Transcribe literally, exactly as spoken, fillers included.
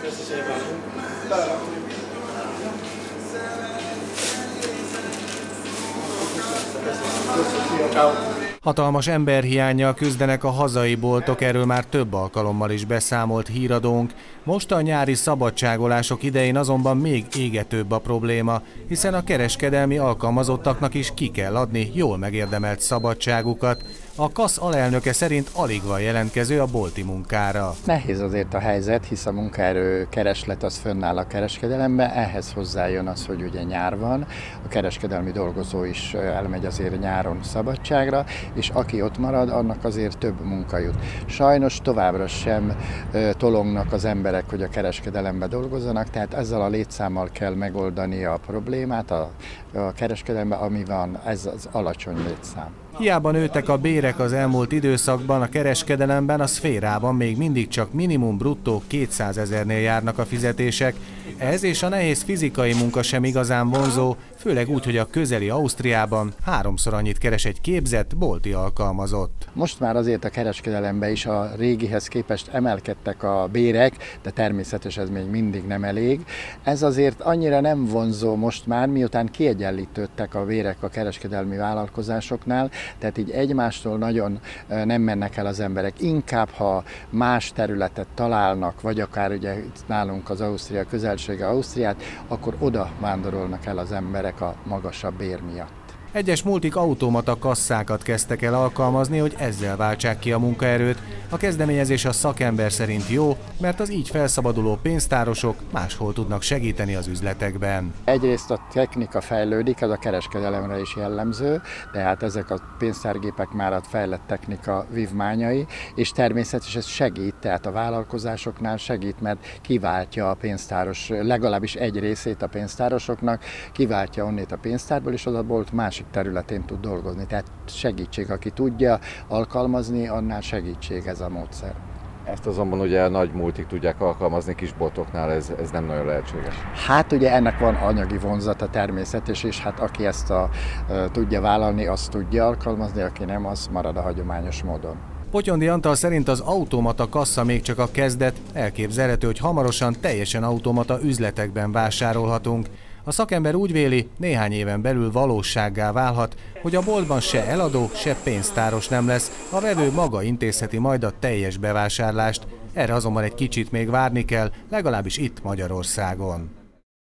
Hatalmas emberhiánnyal küzdenek a hazai boltok, erről már több alkalommal is beszámolt híradónk. Most a nyári szabadságolások idején azonban még égetőbb a probléma, hiszen a kereskedelmi alkalmazottaknak is ki kell adni jól megérdemelt szabadságukat. A KASZ alelnöke szerint alig van jelentkező a bolti munkára. Nehéz azért a helyzet, hisz a munkaerő kereslet az fönnáll a kereskedelemben, ehhez hozzájön az, hogy ugye nyár van, a kereskedelmi dolgozó is elmegy azért nyáron szabadságra, és aki ott marad, annak azért több munka jut. Sajnos továbbra sem tolongnak az emberek, hogy a kereskedelemben dolgozzanak, tehát ezzel a létszámmal kell megoldani a problémát a, a kereskedelemben, ami van, ez az alacsony létszám. Hiába nőttek a bérek az elmúlt időszakban, a kereskedelemben, a szférában még mindig csak minimum bruttó kétszázezernél járnak a fizetések. Ez és a nehéz fizikai munka sem igazán vonzó, főleg úgy, hogy a közeli Ausztriában háromszor annyit keres egy képzett bolti alkalmazott. Most már azért a kereskedelemben is a régihez képest emelkedtek a bérek, de természetesen ez még mindig nem elég. Ez azért annyira nem vonzó most már, miután kiegyenlítődtek a bérek a kereskedelmi vállalkozásoknál, tehát így egymástól nagyon nem mennek el az emberek. Inkább, ha más területet találnak, vagy akár ugye nálunk az Ausztria közelsége Ausztriát, akkor oda vándorolnak el az emberek a magasabb bér miatt. Egyes multik automata kasszákat kezdtek el alkalmazni, hogy ezzel váltsák ki a munkaerőt. A kezdeményezés a szakember szerint jó, mert az így felszabaduló pénztárosok máshol tudnak segíteni az üzletekben. Egyrészt a technika fejlődik, ez a kereskedelemre is jellemző, tehát ezek a pénztárgépek már a fejlett technika vívmányai, és természetesen ez segít, tehát a vállalkozásoknál segít, mert kiváltja a pénztáros, legalábbis egy részét a pénztárosoknak, kiváltja onnét a pénztárból, és az a bolt másik területén tud dolgozni. Tehát segítség, aki tudja alkalmazni, annál segítség ez a módszer. Ezt azonban ugye a nagy multik tudják alkalmazni, kisboltoknál ez, ez nem nagyon lehetséges. Hát ugye ennek van anyagi vonzata természetes, és hát aki ezt a, e, tudja vállalni, azt tudja alkalmazni, aki nem, az marad a hagyományos módon. Potyondi Antal szerint az automata kassa még csak a kezdet, elképzelhető, hogy hamarosan teljesen automata üzletekben vásárolhatunk. A szakember úgy véli, néhány éven belül valósággá válhat, hogy a boltban se eladó, se pénztáros nem lesz, a vevő maga intézheti majd a teljes bevásárlást. Erre azonban egy kicsit még várni kell, legalábbis itt Magyarországon.